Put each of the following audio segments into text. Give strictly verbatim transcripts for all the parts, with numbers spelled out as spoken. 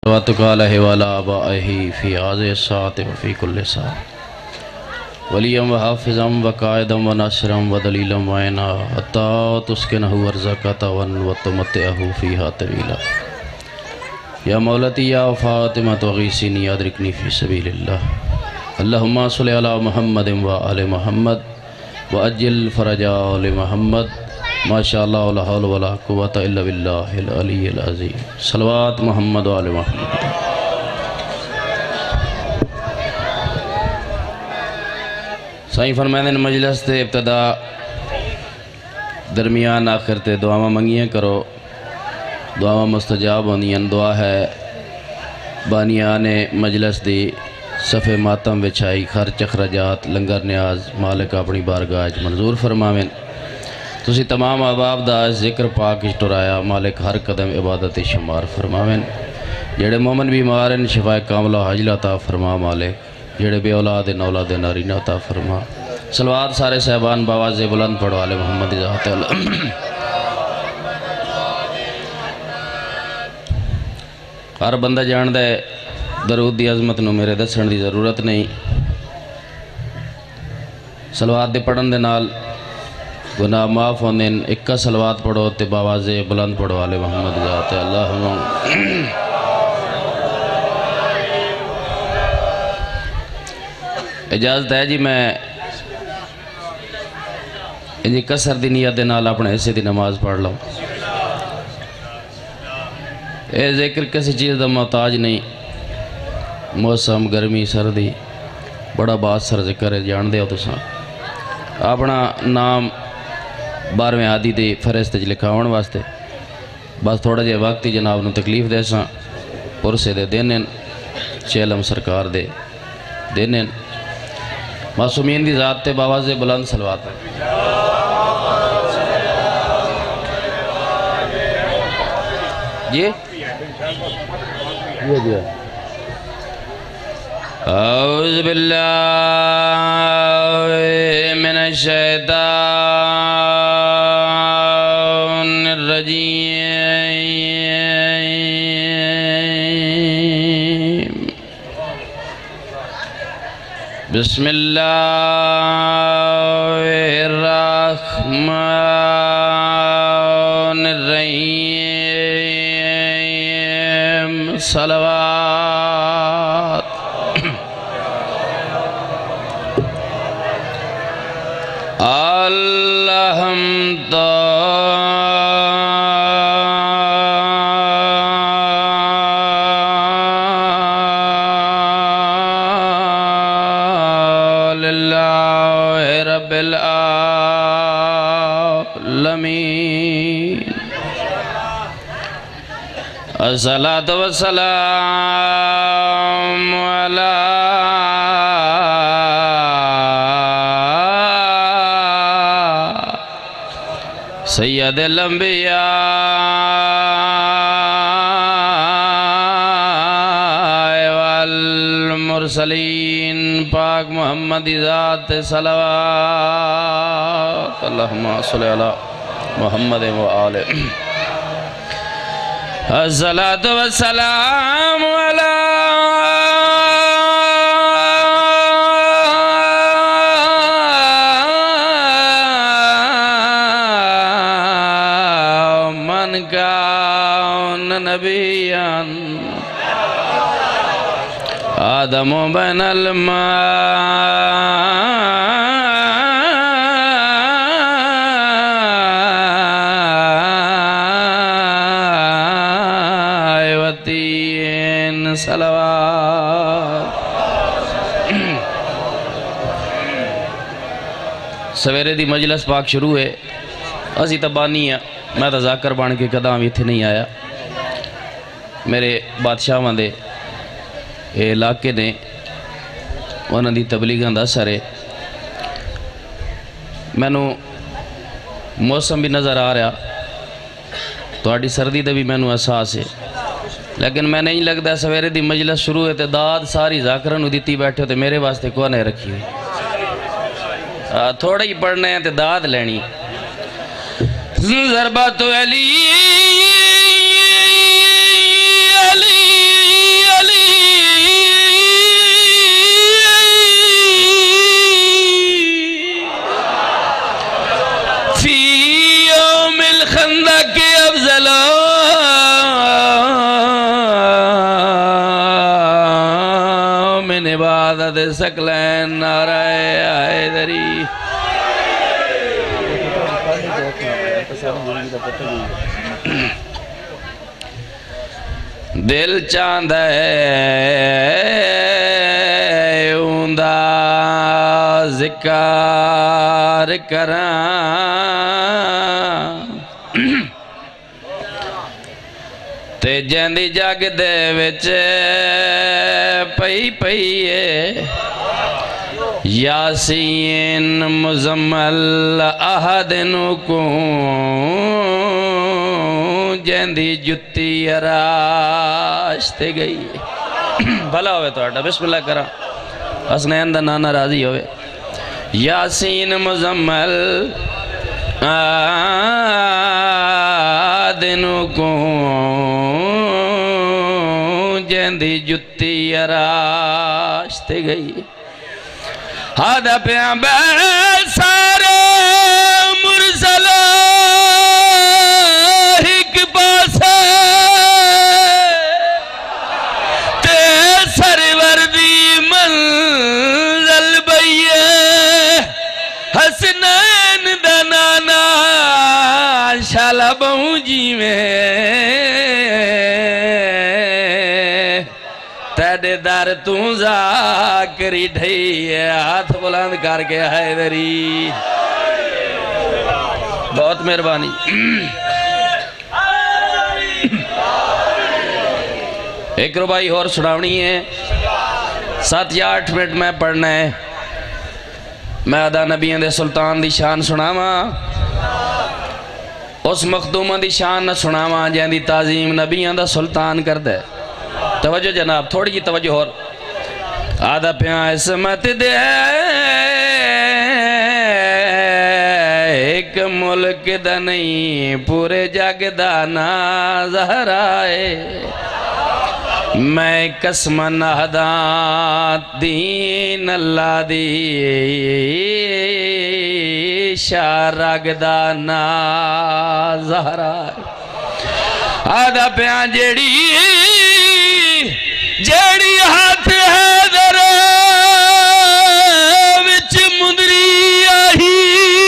وَتُقَالَهِ وَلَا آبَائِهِ فِي هَذِهِ السَّاعَةِ وَفِي كُلِّ سَاعَةٍ وَلِيًّا وَحَافِظًا وَقَائِدًا وَنَاصِرًا وَدَلِيلًا وَعِينًا حَتَّى تُسْكِنَهُ أَرْضَكَ طَوًّا وَتُمَتِّعَهُ فِيهَا طَوِيلًا يا مولتي يا فاطمة اغیثینی ادرکنی فی سبیل اللہ اللہم صلی علی محمد و آل محمد وعجل فرج آل محمد ما شاء اللہ لا حول ولا قوة الا باللہ العلی العظیم صلوات محمد و آل محمد. سائیں فرمائیں مجلس تے ابتدا درمیان آخر تے دعاواں منگیاں کرو، دعاواں مستجاب ہوندیاں. دعا ہے بانیان مجلس دی صفحے ماتم وچھائی خرچ اخراجات لنگر نیاز مالک اپنی بارگاہ منظور فرماویں. تسی تمام احباب دا ذکر پاک اشترایا مالک ہر قدم عبادت شمار فرماویں. جڑے مومن بیمار ہیں شفا کاملہ حاجل عطا فرما مالک، جڑے بے اولاد اولاد نارینہ عطا فرما. صلوات سارے صاحبان باواز بلند پڑھو آل محمد ذات اللہ. ہر بندہ جان دے درود دی عظمت نو میرے دسن دی ضرورت نہیں. صلوات دے پڑھن دے نال گناہ معاف ہوندے. اکا صلوات پڑھو تے باواز بلند پڑھو آل محمد ذات اللہ. اجازت ہے جی میں انجی کسر دی نیت دے نال اپنے حصے دی نماز پڑھ لوں. اے ذکر کسی چیز دا محتاج نہیں. موسم گرمی سردی بڑا بات سر ذکر ہے جان دے ہو تو ساں. اپنا نام بارویں عادی دے فرست جی لکھاون واسطے بس تھوڑا جے وقتی جناب نو تکلیف دے ساں پرسے دے دینن چیلم سرکار دے دینن. معصومین دی ذات تے باواز بلند صلوات ہے. جی اعوذ باللہ من الشیطان الرجیم بسم اللہ الرحمن الرحیم. صلوات الحمد للہ رب العالمین. الصلاة والسلام علی سید الانبیاء والمرسلین پاک محمد ذات صلوات اللہم صلی علی محمد و آل. الصلاة والسلام علی كان نبيا آدم بين الماء والتين. صلوات. سویرے دی مجلس پاک شروع ہے. اسی تبانی ہے میں تو ذاکر بان کے قدام اتنے نہیں آیا. میرے بادشاہ دے اے علاقے نے انہوں دی تبلیغاں دا اثر ہے. میں نو موسم بھی نظر آ رہا تہاڈی سردی دا بھی میں نو احساس ہے لیکن میں نہیں لگتا سویرے دی مجلس شروع ہے تے داد ساری ذاکرہ نو دیتی بیٹھے تے میرے واسطے کون ہے رکھی ہوئی. تھوڑا ہی پڑھنے ہیں تے داد لینی. ضربت علی علی وحدت ثقلین نعرہ حیدری دل چاندہ ہے اوندا ذکر کراں تے جیندی جگ دے وچ پئی پئی ہے یاسین مزمل احدن کو جیندی جتی اراشتے گئی بھلا ہوئے تو آٹا بسم اللہ کرا حسنین دا نانا راضی ہوئے یاسین مزمل احدن کو جیندی جتی اراشتے گئی ہادہ پیامبر سارے مرسل ایک پاس تے سرور دی منزل بئیے حسنین دا نانا شالا بہوں جی میں تیرے در توں ذاکری ڈھئی ہے ہاتھ بلند کر کے حیدری بہت مہربانی ایک ربائی اور سناونی ہے سات یا آٹھ منٹ میں پڑھنا ہے میں ادا نبیان دے سلطان دی شان سناما اس مخدومہ دی شان نہ سناما جہاں دی تعظیم نبیان دا سلطان کر دے توجہ جناب تھوڑی جی توجہ اور آدھا پیاں عصمت دے ایک ملک دا نہیں پورے جگ دا نا زہرائے میں قسم نہدان دین اللہ دی شارگ دا نا زہرائے آدھا پیاں جیڑی جیڑی ہاتھ ہے در وچ مندری آہی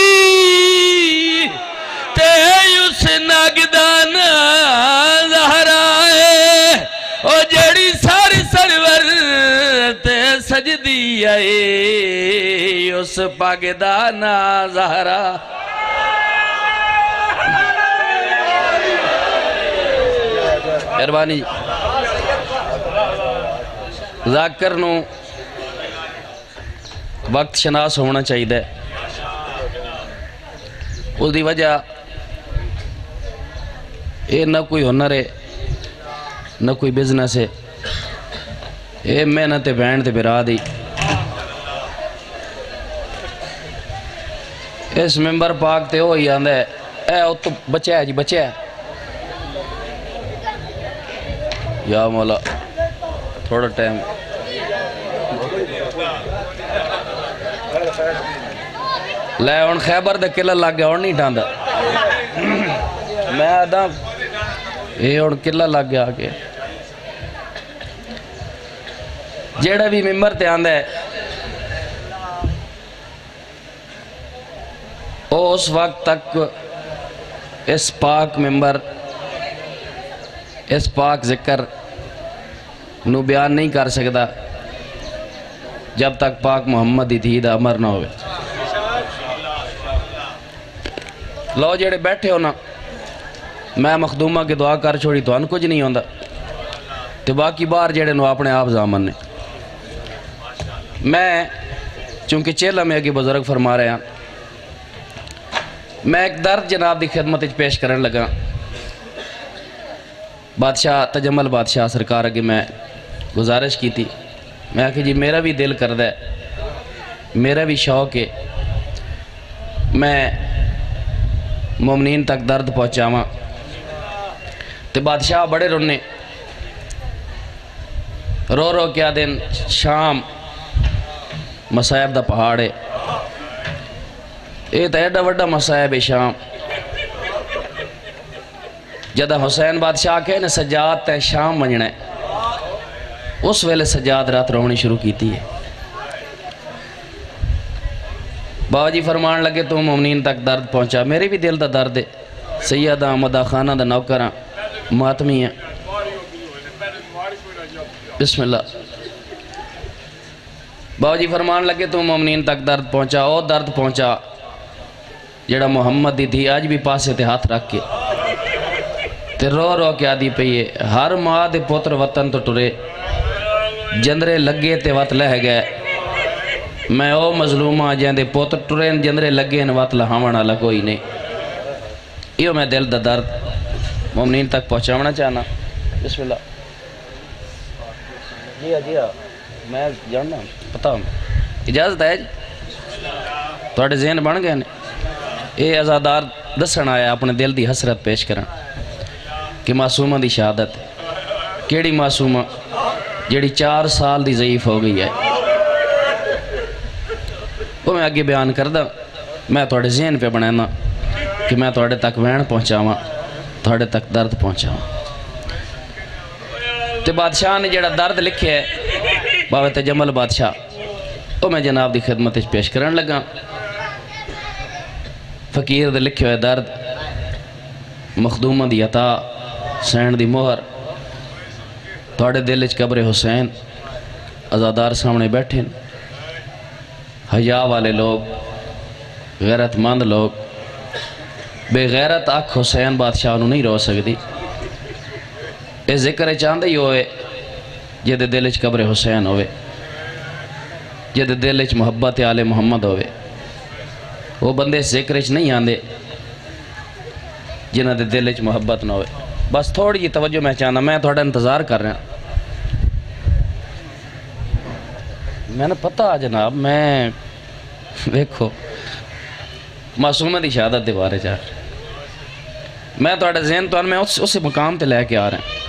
تے اس ناگدان زہرائے او جیڑی سار سرور تے سجدی آئی اس پاگدان زہرا مہربانی ذاکر نو وقت شناس ہونا چاہیے دے اس دی وجہ اے نہ کوئی ہنر ہے نہ کوئی بزنس ہے اے محنت بینڈ تے برا دی اس ممبر پاک تے ہوئی آندہ ہے اے او تو بچہ ہے جی بچہ ہے یا مولا تھوڑا ٹائم لے ان خیبر دے قلعہ لگ گیا اور نہیں ڈاندہ میں آدھا یہ ان قلعہ لگ گیا آگے جیڑا بھی ممبر تے آندہ ہے اس وقت تک اس پاک ممبر اس پاک ذکر نو بیان نہیں کر سکتا جب تک پاک محمد دی تھی دا امر نہ ہوئے لو جیڑے بیٹھے ہو نا میں مخدومہ کے دعا کر چھوڑی تو ان کچھ نہیں ہوندہ تو باقی بار جیڑے نو اپنے آپ زامن نے میں چونکہ چیلہ میں اگی بزرگ فرما رہے ہیں میں ایک درد جناب دی خدمت پیش کرنے لگا بادشاہ تجمل بادشاہ سرکار اگے میں گزارش کی تھی میں آکھے جی میرا بھی دل کر دے میرا بھی شوق ہے میں مومنین تک درد پہنچا ماں تو بادشاہ بڑے رونے رو رو کیا دن شام مسائب دا پہاڑے یہ تو ایڈا وڈا مسائب شام جدہ حسین بادشاہ کہے نے سجاد تے شام منجنے اس ویلے سجاد رات روانی شروع کی تھی بابا جی فرمان لگے تو مومنین تک درد پہنچا. میرے بھی دل دا درد ہے. سیدہ مدا خانہ دا نوکراں ماتمی ہیں. بسم اللہ. بابا جی فرمان لگے تو مومنین تک درد پہنچا. او درد پہنچا جڑا محمد دی تھی آج بھی پاسے تے ہاتھ رکھ کے تے رو رو کے آدھی پئیے. ہر ماں دے پوتر وطن تو ٹرے جندرے لگے تے وط لہ گئے. میں او مظلومہ جہاں دے پوتر ٹرے جندرے لگے ان وط لہاونا والا کوئی نہیں. یہ میں دل دا درد مومنین تک پہنچاونا چاہنا. بسم اللہ. جی ہاں جی ہاں میں جاننا پتا اجازت ہے جی تھوڑے ذہن بن گئے نے. اے ازادار دسن آیا اپنے دل دی حسرت پیش کرن کہ معصومہ دی شہادت. کیڑی معصومہ جیڑی چار سال دی ضعیف ہو گئی ہے. وہ میں آگے بیان کردہ. میں تھوڑے ذہن پہ بنانا کہ میں تھوڑے تک وین پہنچاواں تھوڑے تک درد پہنچاواں. تے بادشاہ نے جیڑا درد لکھے ہے بابا تجمل بادشاہ وہ میں جناب دی خدمت پیش کرن لگا. فقیر دے لکھے ہوئے درد مخدومہ دی عطا سین دی مہر. تھوڑے دل اچ قبر حسین ازادار سامنے بیٹھے حیا والے لوگ غیرت مند لوگ. بے غیرت آنکھ حسین بادشاہ انہوں نہیں رو سکتی. اے ذکر چاندے ہی ہوئے جدے دل اچ قبر حسین ہوئے جدے دل اچ محبت آل محمد ہوئے. وہ بندے ذکر اچ نہیں آندے جنہ دے دل اچ محبت نہ ہوئے. بس تھوڑی جی توجہ میں چاہنا. میں تھوڑا انتظار کر رہا. میں نے پتا جناب میں دیکھو معصومہ دی شہادت دے بارے چاہ میں تھوڑا ذہن تو میں اس اسے مقام تے لے کے آ رہا ہوں.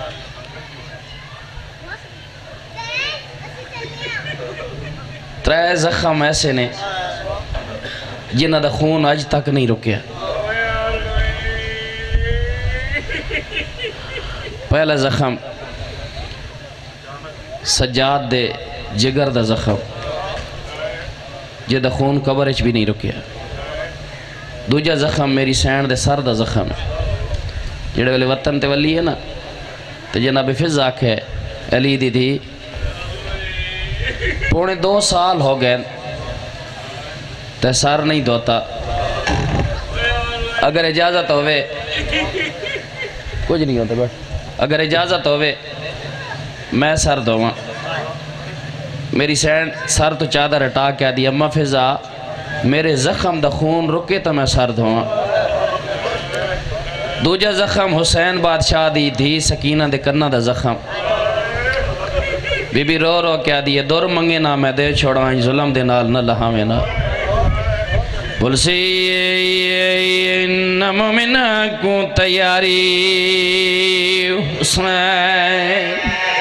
ترے زخم ایسے نے جنہ دا خون آج تک نہیں رکیا. پہلا زخم سجاد دے جگر دا زخم جے دا خون قبر اچ بھی نہیں رکیا. دوجہ زخم میری سین دے سر دا زخم جڑے والے وطن تے ولی ہے نا تو جناب فض آکھے علی دی دی پونے دو سال ہو گئے تے سر نہیں دوتا. اگر اجازت ہوئے کچھ نہیں ہوتا بیٹھ. اگر اجازت ہوئے میں سر دواں. میری سین سر تو چادر ہٹا کے دی اما فضا میرے زخم دا خون رکے تو میں سر دواں. دوجہ زخم حسین بادشاہ دی دھی سکینہ دے کرنا دا زخم. بی بی رو رو کیا دی دور منگے نہ میں دے چھوڑائیں ظلم دے نال نہ لہاویں نہ. پلسی ان مومنہ کو تیاری حسین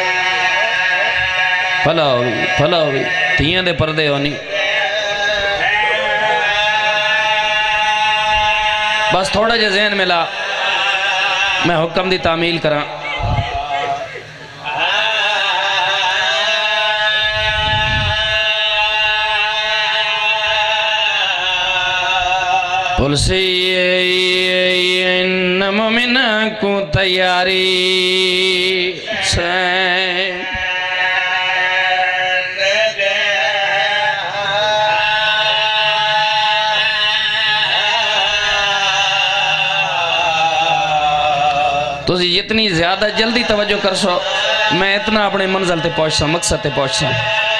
پھلا ہوئی پھلا ہوئی تھیاں دے پردے ہونی. بس تھوڑا جے ذہن ملا میں حکم دی تعمیل کراں. پلسی ان مومنہ کو تیاری حسین تو جتنی زیادہ جلدی توجہ کر سو میں اتنا اپنے منزل تے پہنچ سا مقصد تے پہنچ سا.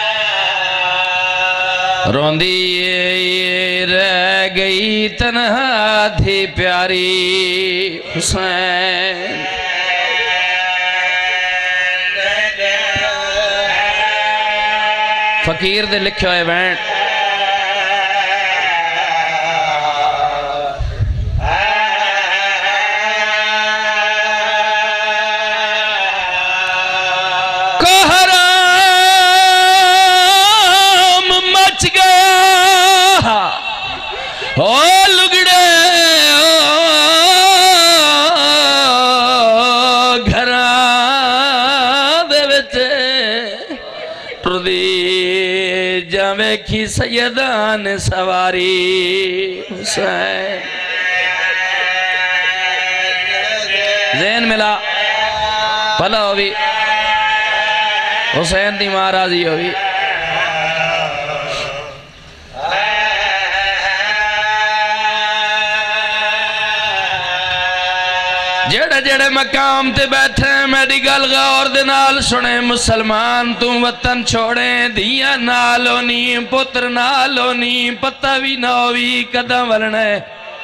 روندی رہ گئی تنہا تھی پیاری حسین فقیر دے لکھے ہوئے وین جاوے کی سیدان سواری حسین ذہن ملا پھلا ہوئی حسین دی ماں راضی ہوئی جڑے جڑے مقام تے بیٹھے میری گل غور دے نال سنے مسلمان تو وطن چھوڑے دیا نالو نی پتر نالو نی پتہ بھی نوی قدم ورنے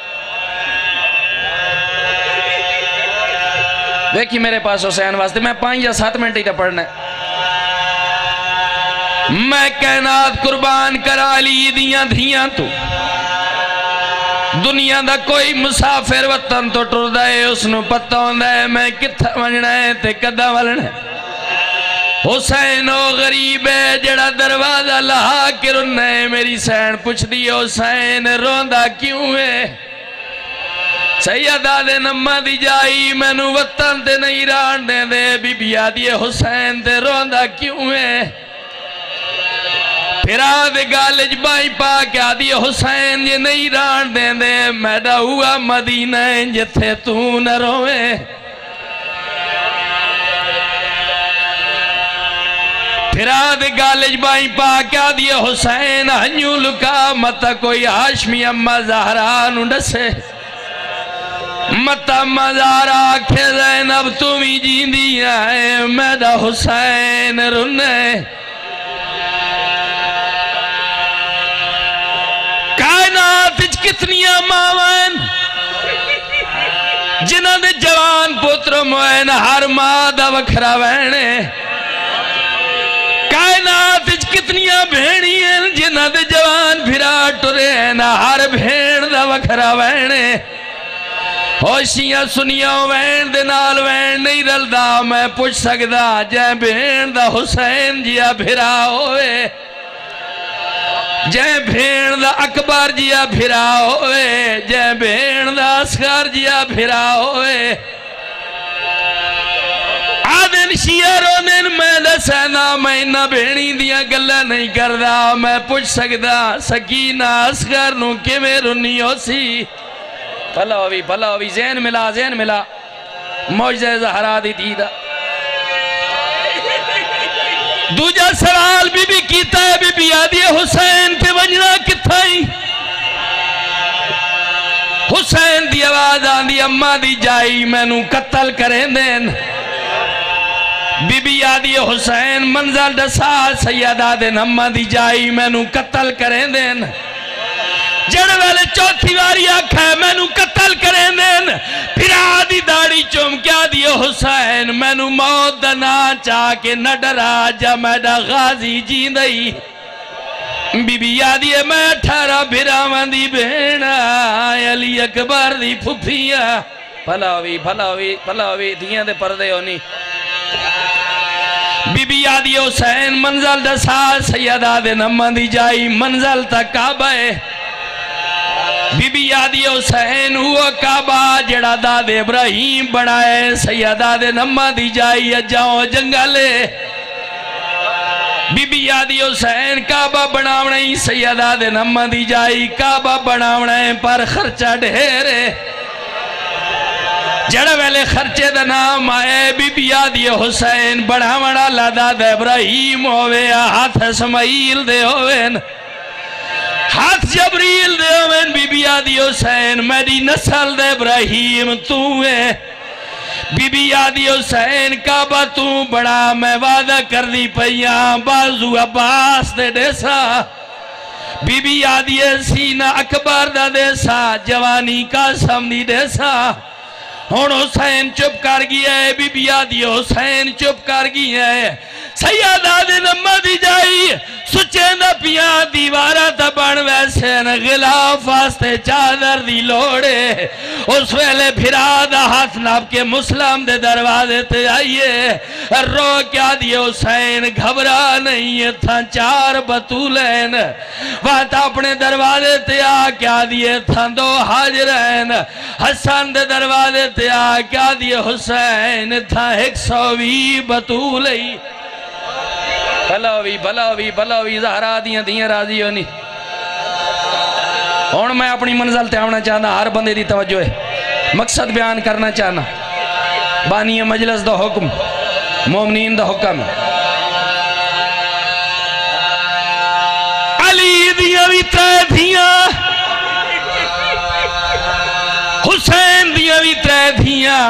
دیکھی میرے پاس حسین واسطے میں پانچ یا سات منٹ ہی تا پڑھنے میں کائنات قربان کرا لی دیاں دھیاں تو دنیا دا کوئی مسافر وطن تو ٹر دائے اس نو پتہ ہوں دائے میں کتھا منجنا ہے تے کدہ ولنا ہے حسین و غریب ہے جڑا دروازہ لہا کے رنہ ہے میری سین پوچھ دی حسین روندہ کیوں ہے سیدہ دے نمہ دی جائی میں نو وطن تے نہیں ران دے دے بی بی آدھی حسین تے روندہ کیوں ہے پھرا دے گالج بائی پا کیا دی حسین یہ نہیں ران دیں دے میڈا ہوا مدینہ جتھے تو نہ روے پھرا دے گالج بائی پا کیا دی حسین ہنیو لکا متا کوئی ہاشمی اممہ زہرانو ڈسے متا اممہ زہرا کھے زینب تمہیں جین دیا ہے میڈا حسین رنے کائنات کتنیاں ماوین جنہ دے جوان پتر موین ہر مادہ وکھرا وینے کائنات کتنیاں بھیڑی ہیں جنہ دے جوان بھرا ٹرے ہیں ہر بھیڑ دا وکھرا وینے ہوشیاں سنیاں وین دے نال وین نہیں رلدا میں پوچھ سکدا جے بھیڑ دا حسین جیا بھرا ہوئے جے بھیڑ دا اکبر جیا بھرا ہوئے جے بھیڑ دا اسکر جیا بھرا ہوئے آدن شیعرونن میں دسینا میں نہ بھیڑی دیا گلہ نہیں کردہ میں پوچھ سکدا سکینہ اسکر نو کے میں رنی ہو سی پھلا ہوئی پھلا ہوئی زین ملا زین ملا موجزہ زہرا دی دیدہ دوجہ سوال بی بی کیتا ہے بی بی آدھی حسین پہ ونجنا کتھائی حسین دی آواز آندھی اممہ دی جائی میں نو قتل کریں دین بی بی آدھی حسین منزل دسا سیدہ دین اممہ دی جائی میں نو قتل کریں دین جڑ ویلے چوتھی واری آکھا ہے میں نو قتل کریں دین پھر آدھی داڑی چوم کیا دی حسین میں نو موت دنا چاہ کے نہ ڈرا جا میڈا غازی جین دئی بی بی آدھی ہے میں اٹھارہ بھراوان دی بہنا علی اکبر دی پھپھیا پھلاوی پھلاوی پھلاوی دیاں دے پردے ہونی بی بی آدھی حسین منزل دسا سیدہ دے نمہ دی جائی منزل تک کعبہ ہے بی بی آدھی حسین ہوا کعبہ جڑا داد ابراہیم بڑھائے سیدہ دے نمہ دی جائی جاؤ جنگلے بی بی آدھی حسین کعبہ بناونے سیدہ دے نمہ دی جائی کعبہ بناونے پر خرچہ ڈھیرے جڑا ویلے خرچے دا نام آئے بی بی آدھی حسین بناونا لدہ دے ابراہیم ہوئے ہاتھ اسماعیل دے ہوئے ہاتھ جبریل دے ہوئے بی بی آدھی حسین میری نسل دے ابراہیم تو ہے بی بی آدھی حسین کعبہ تو بڑا میں وعدہ کر دی پہیاں بازو عباس دے دیسا بی بی آدھی سینہ اکبر دا دیسا جوانی کا سمنی دیسا ہون حسین چپ کر گیا ہے بی بی آدھی حسین چپ کر گیا ہے سیدہ دے نمہ دی جائی سچے نہ پیا دیوارہ تا بڑھ ویسے غلاف واسطے چادر دی لوڑے اس ویلے پھرا دا ہاتھ ناب کے مسلم دے دروازے تے آئیے رو کیا دی حسین گھبرا نہیں تھا چار بطولین وقت اپنے دروازے تے آ کیا دیئے تھا دو حاجرین حسن دے دروازے تے آ کیا دیئے حسین تھا ایک سوی بطولی بھلاوی بھلاوی بھلاوی زہرا دیاں دیاں راضی ہونی اور میں اپنی منزل تے آنا چاہنا ہر بندے دی توجہ ہے مقصد بیان کرنا چاہنا بانی مجلس دا حکم مومنین دا حکم علی دیاں بھی ترے دھیاں حسین دیاں بھی ترے دھیاں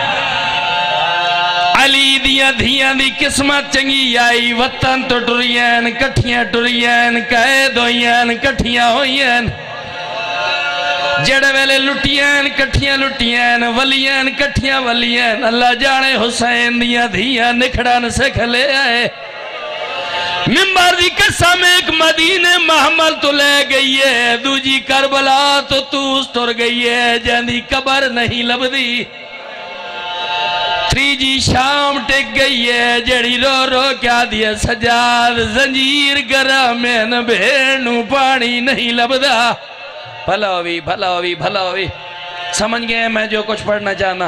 علی دیاں دھیاں دی قسمت چنگی آئی وطن تو ٹرین کٹھیاں ٹرین قید ہوئین کٹھیاں ہوئین جڑے ویلے لٹیاں کٹھیاں لٹیاں ولیاں کٹھیاں ولیاں اللہ جانے حسین دیاں دھیاں نکھڑان سے کھلے آئے ممبر دی قسم ایک مدینہ محمل تو لے گئی ہے دوجی کربلا تو توس تر گئی ہے جاندی قبر نہیں لب دی تریجی شام ٹک گئی ہے جڑی رو رو کیا دیا سجاد زنجیر گرامین بھیڑنو پانی نہیں لبدا بھلاوی بھلاوی بھلاوی سمجھ گئے میں جو کچھ پڑھنا چاہنا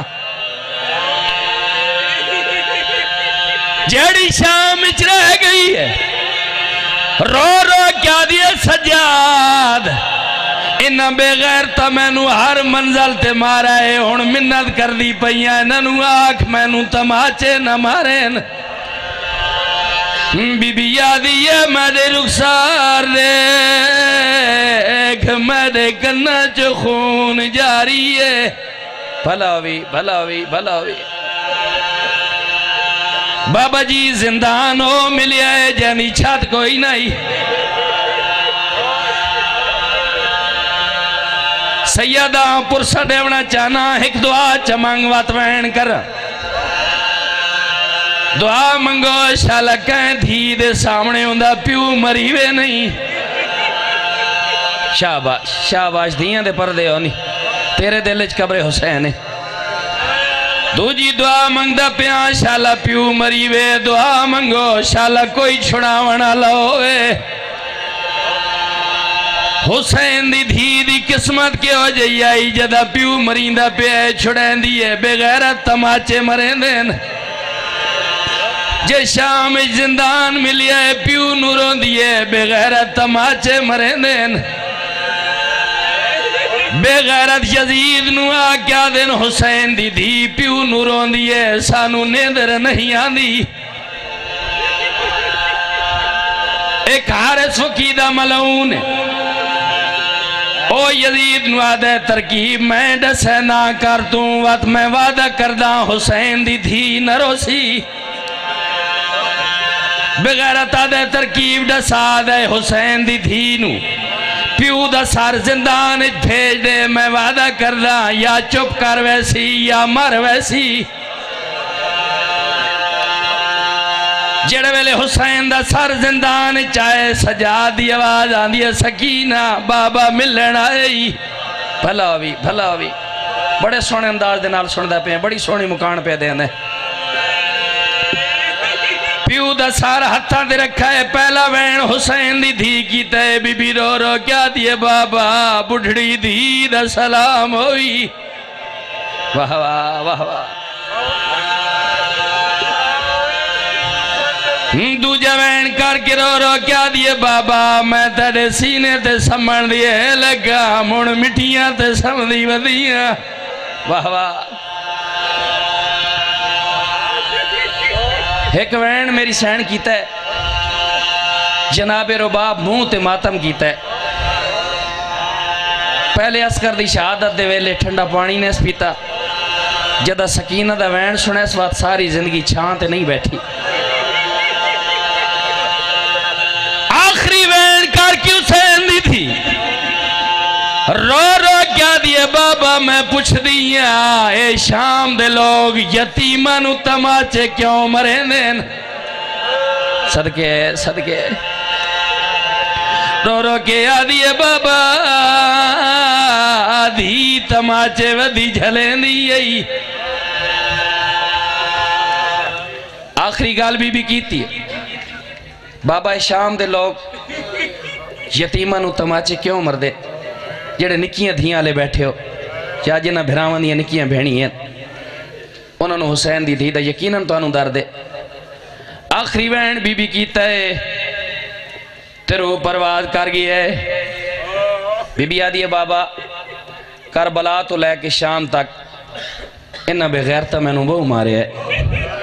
جڑی شام اچ رہ گئی ہے رو رو کیا دیا سجاد انہاں بے غیرتا میں نو ہر منزل تے مارا ہے ہون منت کر دی پئیاں ننو آکھ میں نو تماچے نہ مارین بی بی یادی ہے میرے رخسار دیکھ میرے کنہ چو خون جاری ہے بھلاوی بھلاوی بھلاوی بابا جی زندان ہو ملے آئے جانی چھات کوئی نہیں سیدہ پرسہ دیونا چاہنا ایک دعا چمانگ وات وین کر دعا منگو شالا کہیں دھی دے سامنے ہوندہ پیو مریوے نہیں شاباش شاباش دھیاں دے پردے ہونی تیرے دلچ قبر حسین ہے دو جی دعا منگدہ پیان شالا پیو مریوے دعا منگو شالا کوئی چھڑاونا لوے حسین دی دھی دی قسمت کے ہو جائی آئی جدہ پیو مریندہ پہ چھڑین دیئے بغیرت تماچے مرین دین جے شام زندان ملی ہے پیو نوروں دیئے بغیرت تماچے مرین دین بغیرت یزید نو آکیا دن حسین دی دھی پیو نوروں دیئے سانو نیندر نہیں آندی ایک حارس وقیدہ ملعون او یزید نو آدھے ترکیب میں ڈسے نہ کر دوں وقت میں وعدہ کردہ حسین دی دھی نرو سی بغیرت آدھے ترکیب ڈسا دے حسین دی دھی نو پیو دا سار زندان بھیج دے میں وعدہ کردہ یا چپ کر ویسی یا مر ویسی جڑے ویلے حسین دا سر زندان چاہے سجا دی آواز آندی ہے سکینہ بابا ملن آئی بھلاوی بھلاوی بڑے سونے انداز دے نال سن دے پہ ہیں بڑی سونی مکان پہ دے ہیں پیو دا سار ہتھاں دے رکھا ہے پہلا وین حسین دی دھی کی تے بی بی رو رو کیا دیئے بابا بڑھڑی دھی دا سلام ہوئی واہ واہ واہ واہ دو جوین کر کے رو رو کیا دیئے بابا میں تیرے سینے تے سمن دیئے لگا مڑ مٹیاں تے سمدی ودیاں واہ واہ ایک وین میری سین کیتا ہے جناب رباب منہ تے ماتم کیتا ہے پہلے اسکر دی شہادت دے ویلے ٹھنڈا پانی نے اس پیتا جدہ سکینہ دا وین سنے اس وقت ساری زندگی چھان تے نہیں بیٹھی آخری وین کر کی حسین دی تھی رو رو کیا دیئے بابا میں پوچھ دیا اے شام دے لوگ یتیمہ نو تماچے کیوں مرین دین صدقے صدقے رو رو کیا دیئے بابا دھی تماچے ودی جھلین دیئے آخری گال بھی بھی کیتی ہے بابا شام دے لوگ یتیمہ نو تماچے کیوں مر دے جڑے نکیاں دھیاں لے بیٹھے ہو چاہ جنہ بھراوان دیا نکیاں بھینی ہیں انہوں نے حسین دی دھی دا یقیناً تو انہوں در دے آخری وین بی بی کیتا ہے تیرو پرواز کر گئی ہے بی بی آدھی ہے بابا کربلا تو لے کے شام تک انہا بغیرتا میں نو بہو مارے ہے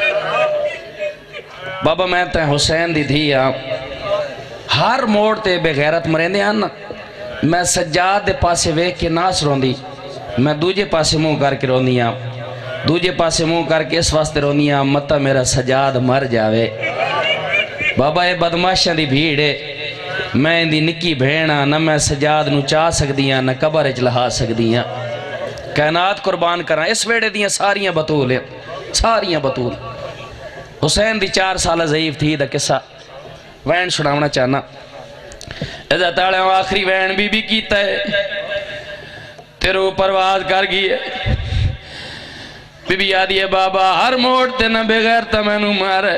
بابا میں تے حسین دی تھی ہر موڑ تے بغیرت مرین دے آنا میں سجاد دے پاسے ویک کے ناس رون دی میں دوجے پاسے منہ کر کے رون دیا دوجے پاسے منہ کر کے اس واسطے رون دیا متا میرا سجاد مر جاوے بابا اے بدماشاں دی بھیڑے میں دی نکی بھینا نہ میں سجاد نو چاہ سکدیاں نہ قبر اجلہا سکدیاں کائنات قربان کرنا اس ویڑے دیاں ساریاں بطول ہیں ساریاں بطول حسین دی چار سالہ ضعیف تھی دا قصہ وین سناونا چاہنا ایزا تاڑے ہم آخری وین بی بی کیتا ہے تیرو پرواز کر گئی ہے بی بی آدھی ہے بابا ہر موڑ تے نہ بغیر تا میں نو مارے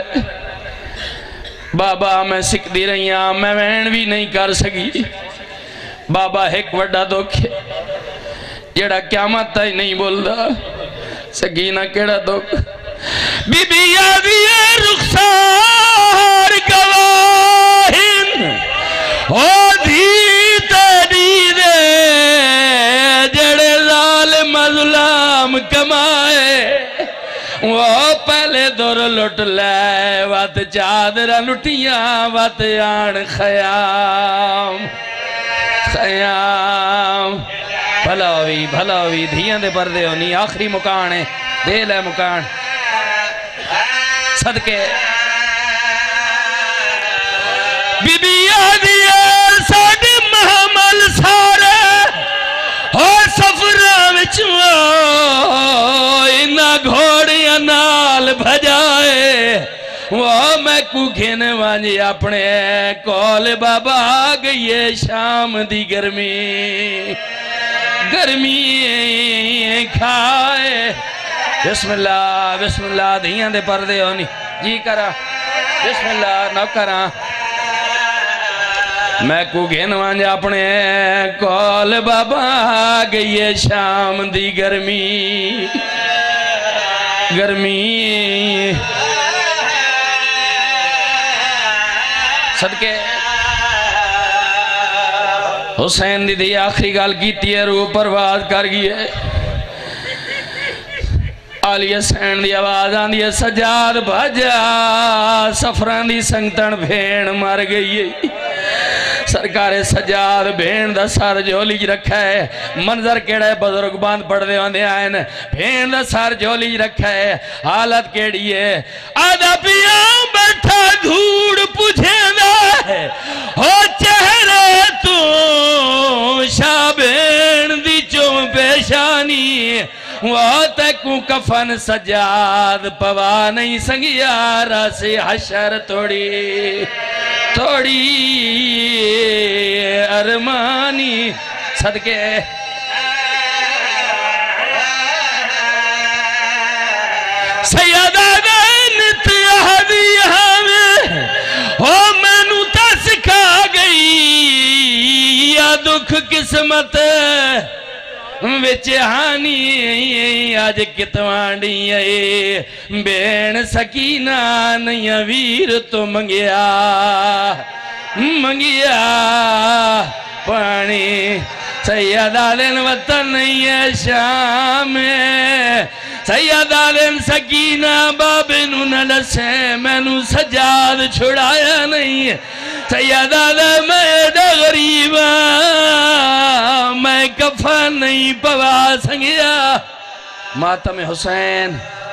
بابا میں سکھ دی رہی ہاں میں وین بھی نہیں کر سکی بابا ایک وڈا دکھ جیڑا قیامت تا ہی نہیں بول دا سکینہ کیڑا دکھ بی بی آدھی ہے رخسار گواہن او دھی تیری دے جڑے ظالم مظلام کمائے وہ پہلے دور لٹ لے وات چادرہ لٹیاں وات آن خیام خیام بھلاوی بھلاوی دھیاں دے پردے ہونی آخری مکان ہے دے لے مکان صدقے بی بی آدھی ہے ساڑھ محمل سارے اور سفرہ وچوں انہا گھوڑیاں نال بھجائے وہ میں کو گھنے وانجی اپنے کول بابا آگئی ہے شام دی گرمی گرمی کھائے بسم اللہ بسم اللہ دھیاں دے پردے ہونی جی کرا بسم اللہ نو کرا میں کو گھنوان جا اپنے کول بابا آگئی ہے شام دی گرمی گرمی صدقے حسین دی دی آخری گال کیتی ہے روح پرواز کر گئی ہے آلی حسین دی آواز آن دی سجاد بھجا سفران دی سنگتن بھین مار گئی ہے سرکار سجاد بھین دا سار جولی رکھا ہے منظر کیڑا ہے بزرگ باندھ پڑھ دے ہوندے آئین بھین دا سار جولی رکھا ہے حالت کیڑی ہے آدھا پیاں بیٹھا دھوڑ پوچھے دا ہے ہو چہرے تو شاہ بھین دی چوم پیشانی وہ تکو کفن سجاد پوا نہیں سنگیارہ سے حشر توڑی توڑی ارمانی صدقے سیدہ دینت احدیہ میں او میں نو تس کھا گئی یا دکھ قسمت وچہانی آج کتوانڈی آئے بین سکینہ نہیں ویر تو منگیا منگیا پانی سیدہ دن وطن نہیں ہے شام میں سیدہ دن سکینہ بابنو نلسے میں نو سجاد چھڑایا نہیں سیدہ دن میں غریبا میں کفن نہیں پوا سنگیا ماتم حسین